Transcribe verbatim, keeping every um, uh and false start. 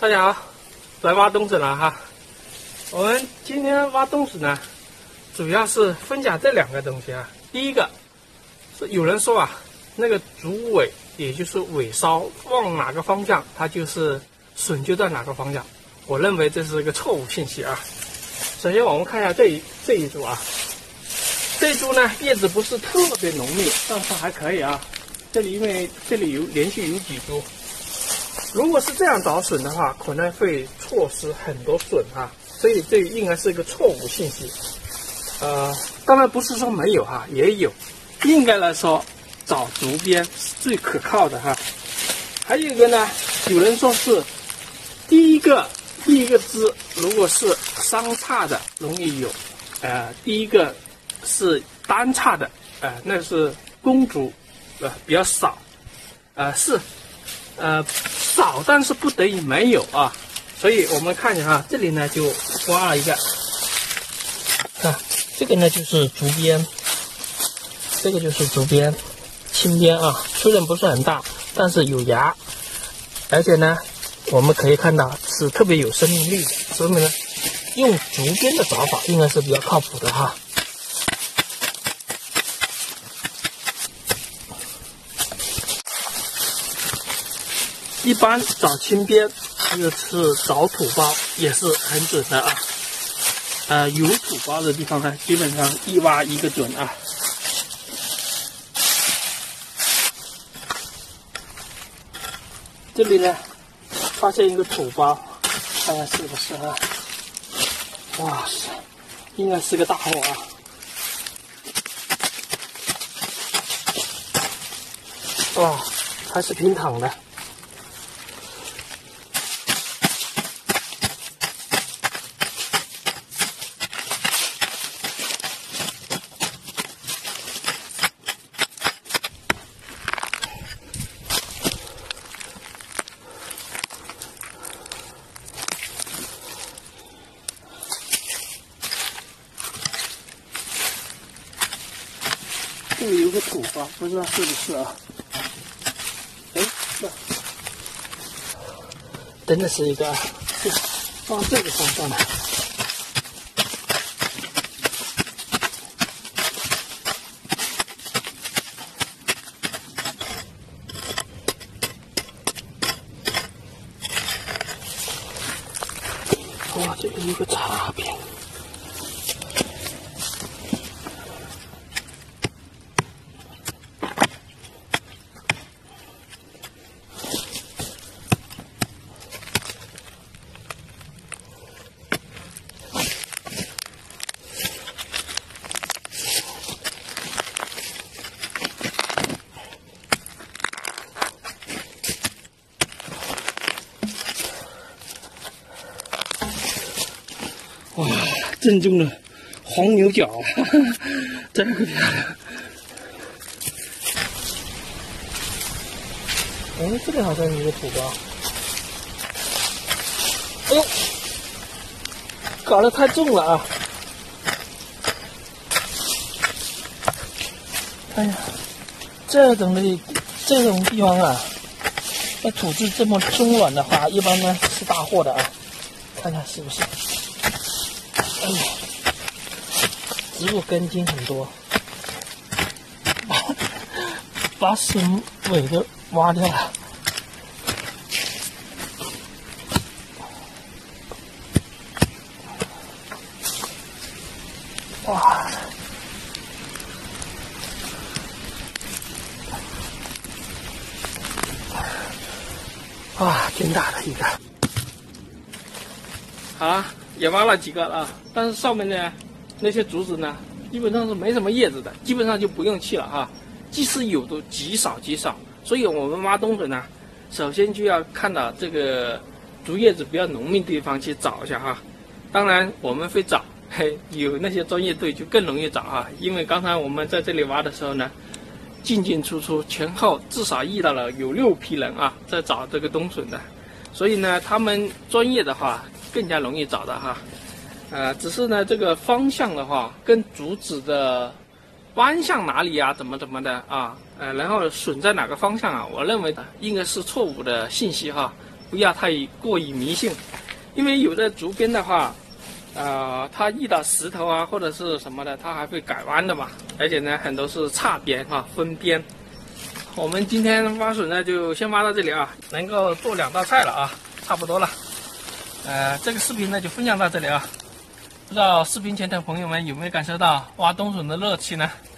大家好，来挖冬笋了哈。我们今天挖冬笋呢，主要是分享这两个东西啊。第一个是有人说啊，那个竹尾也就是尾梢往哪个方向，它就是笋就在哪个方向。我认为这是一个错误信息啊。首先我们看一下这一这一株啊，这一株呢叶子不是特别浓密，但是还可以啊。这里因为这里有连续有几株。如果是这样找笋的话，可能会错失很多笋啊，所以这应该是一个错误信息。呃，当然不是说没有哈，也有。应该来说，找竹编是最可靠的哈。还有一个呢，有人说是第一个第一个枝如果是三叉的，容易有；呃，第一个是单叉的，呃，那是公竹，呃，比较少。呃，是。呃，少，但是不等于没有啊，所以我们看一下哈，这里呢就挖了一个，啊，这个呢就是竹编，这个就是竹编，轻编啊，虽然不是很大，但是有芽，而且呢，我们可以看到是特别有生命力的，所以呢，用竹编的找法应该是比较靠谱的哈。一般找轻编，或者是找土包也是很准的啊。呃，有土包的地方呢，基本上一挖一个准啊。这里呢，发现一个土包，看看是不是啊？哇塞，应该是个大货啊！哇，还是平躺的。这里有个土包，不知道是不是啊？哎，这真的是一个，是放这个方向的。哇，这里有个插边。哇，正宗的黄牛角，哈哈，这个漂亮！哎，这里好像有一个土包。哎呦，搞得太重了啊！哎呀，这种的这种地方啊，那土质这么松软的话，一般呢是大货的啊。看看是不是？哎呀，植物根茎很多，把笋尾都挖掉了。哇！哇，挺大的一个。好了。也挖了几个了，但是上面呢那些竹子呢，基本上是没什么叶子的，基本上就不用去了啊。即使有都极少极少，所以我们挖冬笋呢，首先就要看到这个竹叶子比较浓密的地方去找一下哈。当然我们会找，嘿，有那些专业队就更容易找啊，因为刚才我们在这里挖的时候呢，进进出出前后至少遇到了有六批人啊，在找这个冬笋的，所以呢，他们专业的话。更加容易找到哈，呃，只是呢这个方向的话，跟竹子的弯向哪里啊，怎么怎么的啊，呃，然后笋在哪个方向啊？我认为应该是错误的信息哈。 不要太过于迷信，因为有的竹编的话，呃，它遇到石头啊或者是什么的，它还会改弯的嘛，而且呢，很多是岔编啊，分编。我们今天挖笋呢，就先挖到这里啊，能够做两道菜了啊，差不多了。呃，这个视频呢就分享到这里啊，不知道视频前的朋友们有没有感受到挖冬笋的乐趣呢？